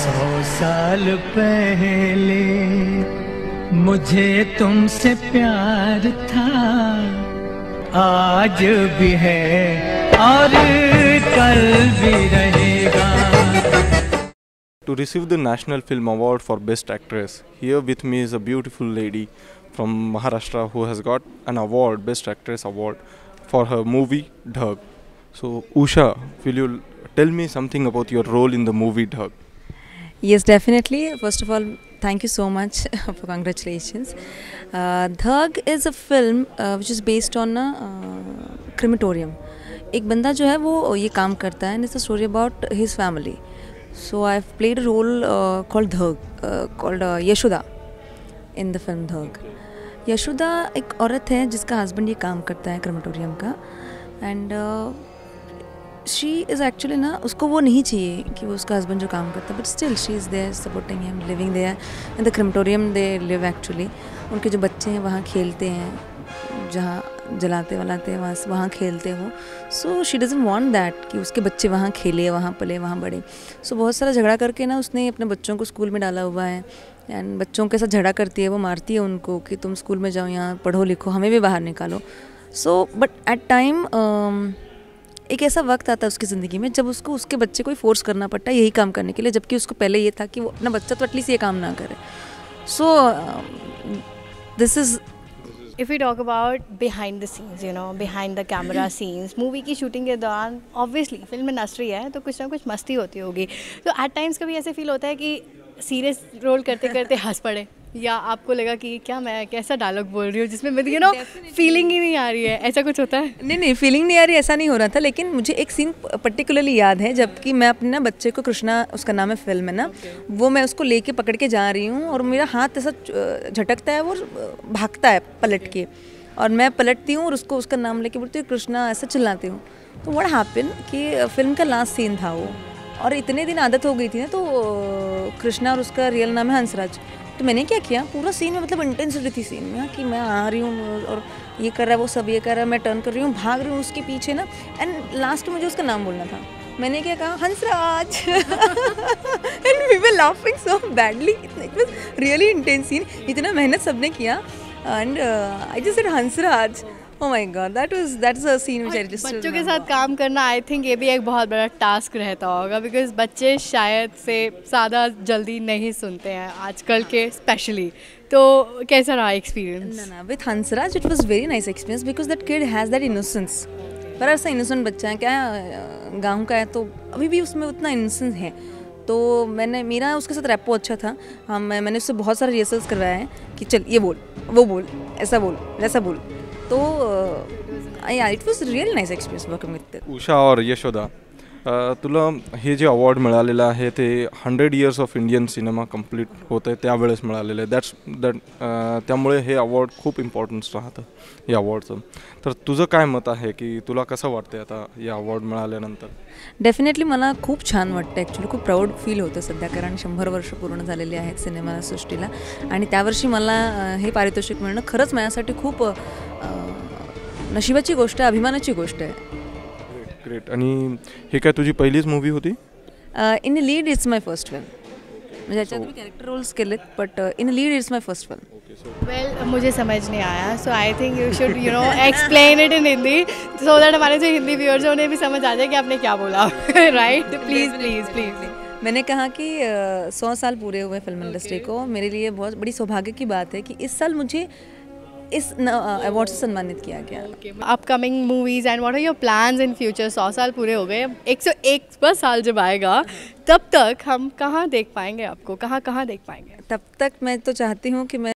100 साल पहले मुझे तुमसे प्यार था, आज भी है और कल भी रहेगा. To receive the National Film Award for Best Actress, here with me is a beautiful lady from Maharashtra who has got an award, Best Actress Award, for her movie Dhag. So, Usha, will you tell me something about your role in the movie Dhag? Yes, definitely. First of all, thank you so much for congratulations. Dhag is a film which is based on a crematorium. एक बंदा जो है वो ये काम करता है and it's a story about his family. So I've played a role called Dhag, called Yashoda in the film Dhag. Yashoda एक औरत है जिसका हस्बैंड ये काम करता है क्रेमेटोरियम का एंड शी इज़ एक्चुअली ना उसको वो नहीं चाहिए कि वो उसका हस्बैंड जो काम करता है but still she is there supporting him living there in the crematorium they live actually. उनके जो बच्चे हैं वहाँ खेलते हैं, जहाँ जलाते वलाते वहाँ खेलते हो. So she doesn't want that कि उसके बच्चे वहाँ खेले, वहाँ पले, वहाँ बड़े. सो बहुत सारा झगड़ा करके ना उसने अपने बच्चों को स्कूल में डाला हुआ है एंड बच्चों के साथ झगड़ा करती है, वो मारती है उनको कि तुम स्कूल में जाओ, यहाँ पढ़ो लिखो, हमें भी बाहर निकालो. सो बट एट टाइम एक ऐसा वक्त आता है उसकी ज़िंदगी में जब उसको उसके बच्चे को ही फोर्स करना पड़ता है यही काम करने के लिए, जबकि उसको पहले ये था कि वो अपना बच्चा तो एटलीस्ट ये काम ना करे. So this is If we talk about behind the scenes, behind the camera scenes, movie की शूटिंग के दौरान ऑब्वियसली फिल्म इंडस्ट्री है तो कुछ ना कुछ मस्ती होती होगी. तो एट टाइम्स कभी ऐसे फील होता है कि सीरियस रोल करते करते हंस पड़े, या आपको लगा कि क्या मैं कैसा डायलॉग बोल रही हूँ जिसमें मुझे फीलिंग ही नहीं आ रही है, ऐसा कुछ होता है? नहीं फीलिंग नहीं आ रही, ऐसा नहीं हो रहा था. लेकिन मुझे एक सीन पर्टिकुलरली याद है जबकि मैं अपने ना बच्चे को, कृष्णा उसका नाम है फिल्म में ना, वो मैं उसको लेके पकड़ के जा रही हूँ और मेरा हाथ ऐसा झटकता है, वो भागता है पलट के और मैं पलटती हूँ और उसको उसका नाम लेके बोलती हूँ कृष्णा, ऐसा चिल्लाती हूँ. तो व्हाट हैपन कि फिल्म का लास्ट सीन था वो और इतने दिन आदत हो गई थी ना, तो कृष्णा और उसका रियल नाम है हंसराज. तो मैंने क्या किया पूरा सीन में, मतलब इंटेंसिटी थी सीन में कि मैं आ रही हूँ और ये कर रहा है, वो सब ये कर रहा है, मैं टर्न कर रही हूँ, भाग रही हूँ उसके पीछे ना, एंड लास्ट में मुझे उसका नाम बोलना था. मैंने क्या कहा, Hansraj. And we were laughing so badly. It was really intense scene, इतना मेहनत सबने किया and I just said Hansraj. Oh my God, that's a scene which I just. बच्चों के साथ काम करना आई थिंक ये भी एक बहुत बड़ा टास्क रहता होगा, बिकॉज बच्चे शायद से ज़्यादा जल्दी नहीं सुनते हैं आजकल के स्पेशली. तो कैसा रहा एक्सपीरियंस? ना with Hansraj it was very nice experience because that kid has that innocence. पर ऐसा इनोसेंट बच्चा है, क्या गाँव का है तो अभी भी उसमें उतना इनोसेंस है. तो मेरा उसके साथ रैपो अच्छा था. मैंने उससे बहुत सारे रिहर्सल्स करवाए हैं कि चल ये बोल, वो बोल, ऐसा बोल, वैसा बोल. तो it was real nice experience working with. Usha और यशोदा, तुला हे जे अवॉर्ड मिळालेलं आहे ते 100 years of Indian cinema complete होतं आहे त्यावेळेस मिळालेलं आहे. त्यामुळे हे अवॉर्ड खूप इम्पॉर्टन्स राहतं या अवॉर्डचं. तर तुझं काय मत आहे की तुला कसं वाटतं आता या अवॉर्ड मिळाल्यानंतर? डेफिनेटली मला खूप छान वाटतं, ॲक्च्युली खूप प्राऊड फील होतं सध्या, कारण 100 वर्ष पूर्ण झालेली आहेत सिनेमासृष्टीला आणि त्यावर्षी मला हे पारितोषिक मिळणं खरंच माझ्यासाठी खूप नशिबाची गोष्ट आहे, अभिमानाची गोष्ट आहे. ग्रेट. आणि हे काय तुझी पहिलीच मूवी होती? In a lead it's my first film. म्हणजे याच्यात मी कॅरेक्टर रोल्स केलेत but in a lead it's my first film. Well मुझे समझ नहीं आया, so I think you should explain it in Hindi so that हमारे जो हिंदी व्यूअर्स हैं उन्हें भी समझ आ जाए कि आपने क्या बोला. Right, please please please. मैंने कहा कि 100 साल पूरे हुए फिल्म इंडस्ट्री को. मेरे लिए बहुत बड़ी सौभाग्य की बात है कि इस साल मुझे इस अवार्ड से सम्मानित किया गया. Upcoming movies and what are your plans in future? 100 साल पूरे हो गए, 101 साल जब आएगा तब तक हम कहाँ देख पाएंगे आपको, कहाँ देख पाएंगे? तब तक मैं तो चाहती हूँ कि मैं